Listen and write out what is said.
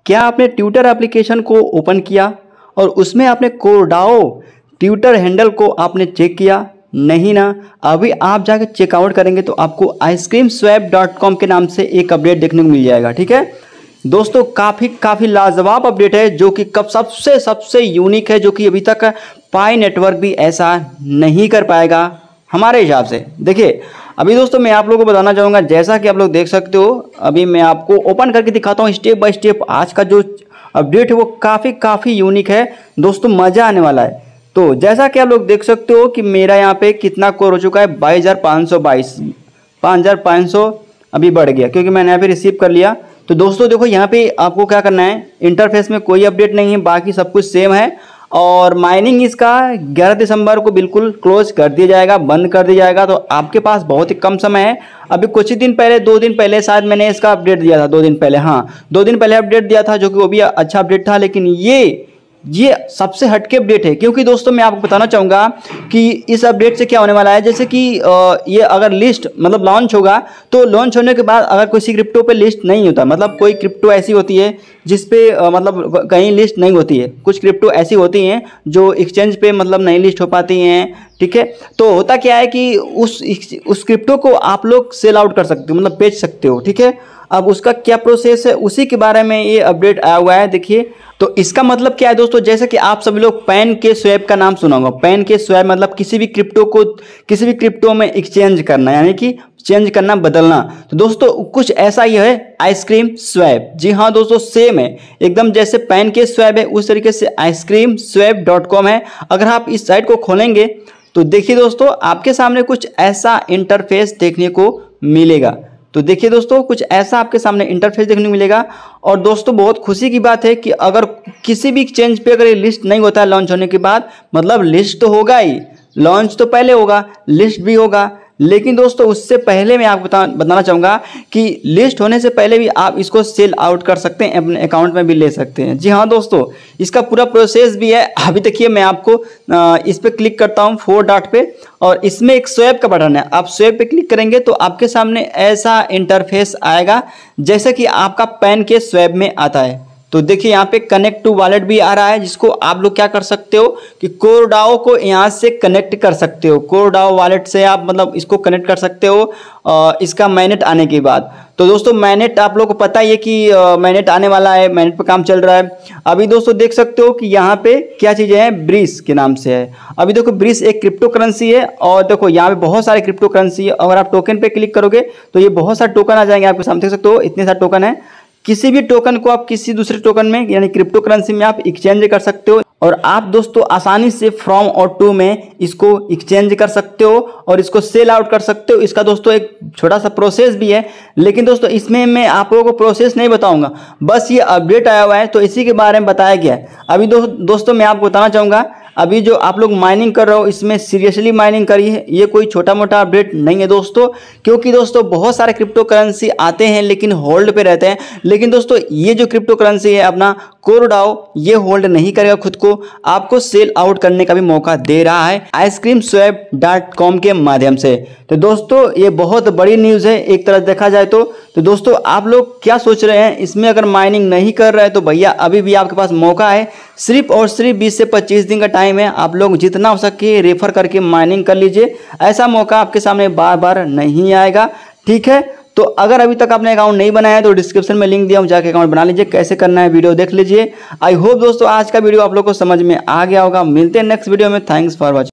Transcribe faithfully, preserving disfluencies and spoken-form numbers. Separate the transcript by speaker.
Speaker 1: क्या आपने Twitter application को ओपन किया और उसमें आपने कोरडाओ ट्विटर हैंडल को आपने चेक किया? नहीं ना। अभी आप जाकर चेकआउट करेंगे तो आपको आइसक्रीम स्वैप डॉट कॉम के नाम से एक अपडेट देखने को मिल जाएगा। ठीक है दोस्तों, काफ़ी काफ़ी लाजवाब अपडेट है जो कि कब सबसे सबसे यूनिक है, जो कि अभी तक पाई नेटवर्क भी ऐसा नहीं कर पाएगा हमारे हिसाब से। देखिए अभी दोस्तों मैं आप लोगों को बताना चाहूँगा, जैसा कि आप लोग देख सकते हो, अभी मैं आपको ओपन करके दिखाता हूँ स्टेप बाय स्टेप। आज का जो अपडेट है वो काफ़ी काफ़ी यूनिक है दोस्तों, मज़ा आने वाला है। तो जैसा कि आप लोग देख सकते हो कि मेरा यहाँ पे कितना कोर हो चुका है, बाईस हज़ार पाँच सौ बाईस पाँच हज़ार पाँच सौ अभी बढ़ गया क्योंकि मैंने यहाँ पे रिसीव कर लिया। तो दोस्तों देखो यहाँ पे आपको क्या करना है, इंटरफेस में कोई अपडेट नहीं है, बाकी सब कुछ सेम है। और माइनिंग इसका ग्यारह दिसंबर को बिल्कुल क्लोज कर दिया जाएगा, बंद कर दिया जाएगा। तो आपके पास बहुत ही कम समय है। अभी कुछ ही दिन पहले, दो दिन पहले शायद मैंने इसका अपडेट दिया था, दो दिन पहले, हाँ दो दिन पहले अपडेट दिया था, जो कि वो भी अच्छा अपडेट था। लेकिन ये ये सबसे हटके अपडेट है क्योंकि दोस्तों मैं आपको बताना चाहूँगा कि इस अपडेट से क्या होने वाला है। जैसे कि ये अगर लिस्ट मतलब लॉन्च होगा तो लॉन्च होने के बाद अगर किसी क्रिप्टो पे लिस्ट नहीं होता, मतलब कोई क्रिप्टो ऐसी होती है जिस पे मतलब कहीं लिस्ट नहीं होती है, कुछ क्रिप्टो ऐसी होती हैं जो एक्सचेंज पे मतलब नहीं लिस्ट हो पाती हैं। ठीक है, तो होता क्या है कि उस उस क्रिप्टो को आप लोग सेल आउट कर सकते हो, मतलब बेच सकते हो। ठीक है, अब उसका क्या प्रोसेस है उसी के बारे में ये अपडेट आया हुआ है। देखिए तो इसका मतलब क्या है दोस्तों, जैसे कि आप सभी लोग पैन के स्वैप का नाम सुना होगा। पैन के स्वैप मतलब किसी भी क्रिप्टो को किसी भी क्रिप्टो में एक्सचेंज करना, यानी कि चेंज करना, बदलना। तो दोस्तों कुछ ऐसा ही है आइसक्रीम स्वैप। जी हाँ दोस्तों, सेम है एकदम, जैसे पैन के स्वैप है उस तरीके से आइसक्रीम स्वैप डॉट कॉम है। अगर आप इस साइट को खोलेंगे तो देखिए दोस्तों आपके सामने कुछ ऐसा इंटरफेस देखने को मिलेगा। तो देखिए दोस्तों कुछ ऐसा आपके सामने इंटरफेस देखने को मिलेगा। और दोस्तों बहुत खुशी की बात है कि अगर किसी भी एक्सचेंज पे अगर ये लिस्ट नहीं होता है लॉन्च होने के बाद, मतलब लिस्ट तो होगा ही, लॉन्च तो पहले होगा, लिस्ट भी होगा। लेकिन दोस्तों उससे पहले मैं आपको बता बताना चाहूँगा कि लिस्ट होने से पहले भी आप इसको सेल आउट कर सकते हैं, अपने अकाउंट में भी ले सकते हैं। जी हाँ दोस्तों, इसका पूरा प्रोसेस भी है। अभी देखिए मैं आपको इस पर क्लिक करता हूँ फोर डॉट पे, और इसमें एक स्वैप का बटन है। आप स्वैप पे क्लिक करेंगे तो आपके सामने ऐसा इंटरफेस आएगा जैसे कि आपका पैन के स्वैप में आता है। तो देखिए यहाँ पे कनेक्ट टू वॉलेट भी आ रहा है, जिसको आप लोग क्या कर सकते हो कि कोरडाओ को यहाँ से कनेक्ट कर सकते हो। कोरडाओ वॉलेट से आप मतलब इसको कनेक्ट कर सकते हो आ, इसका मैनेट आने के बाद। तो दोस्तों मैनेट आप लोग को पता ही है कि आ, मैनेट आने वाला है, मैनेट पे काम चल रहा है। अभी दोस्तों देख सकते हो कि यहाँ पे क्या चीज़ें हैं, ब्रीस के नाम से है। अभी देखो ब्रीस एक क्रिप्टो करेंसी है, और देखो यहाँ पे बहुत सारे क्रिप्टो करेंसी है। अगर आप टोकन पे क्लिक करोगे तो ये बहुत सारे टोकन आ जाएंगे आपके सामने, देख सकते हो इतने सारे टोकन है। किसी भी टोकन को आप किसी दूसरे टोकन में यानी क्रिप्टो करेंसी में आप एक्सचेंज कर सकते हो, और आप दोस्तों आसानी से फ्रॉम और टू में इसको एक्सचेंज कर सकते हो और इसको सेल आउट कर सकते हो। इसका दोस्तों एक छोटा सा प्रोसेस भी है, लेकिन दोस्तों इसमें मैं आप लोगों को प्रोसेस नहीं बताऊंगा, बस ये अपडेट आया हुआ है तो इसी के बारे में बताया गया है। अभी दो, दोस्तों मैं आपको बताना चाहूँगा, अभी जो आप लोग माइनिंग कर रहे हो इसमें सीरियसली माइनिंग करिए, ये कोई छोटा मोटा अपडेट नहीं है दोस्तों। क्योंकि दोस्तों बहुत सारे क्रिप्टो करेंसी आते हैं लेकिन होल्ड पे रहते हैं, लेकिन दोस्तों ये जो क्रिप्टो करेंसी है अपना कोरडाओ, ये होल्ड नहीं करेगा खुद को, आपको सेल आउट करने का भी मौका दे रहा है आइसक्रीम स्वैप डॉट कॉम के माध्यम से। तो दोस्तों ये बहुत बड़ी न्यूज़ है एक तरह देखा जाए तो। तो दोस्तों आप लोग क्या सोच रहे हैं, इसमें अगर माइनिंग नहीं कर रहे हैं तो भैया अभी भी आपके पास मौका है, सिर्फ और सिर्फ बीस से पच्चीस दिन का टाइम है। आप लोग जितना हो सके रेफर करके माइनिंग कर लीजिए, ऐसा मौका आपके सामने बार बार नहीं आएगा। ठीक है, तो अगर अभी तक आपने अकाउंट नहीं बनाया है तो डिस्क्रिप्शन में लिंक दिया हूँ, जाके अकाउंट बना लीजिए। कैसे करना है वीडियो देख लीजिए। आई होप दोस्तों आज का वीडियो आप लोग को समझ में आ गया होगा। मिलते हैं नेक्स्ट वीडियो में। Thanks for watching.